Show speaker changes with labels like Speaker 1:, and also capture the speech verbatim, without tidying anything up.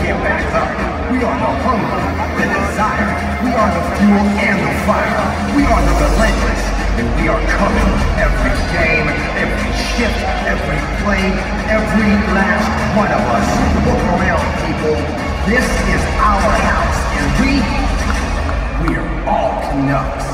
Speaker 1: get back up. We are the hunger, the desire. We are the fuel and the fire. We are the relentless, and we are coming. Every game, every shift, every play, every last one of us. Look around, people. This is our house, and we, we are all Canucks.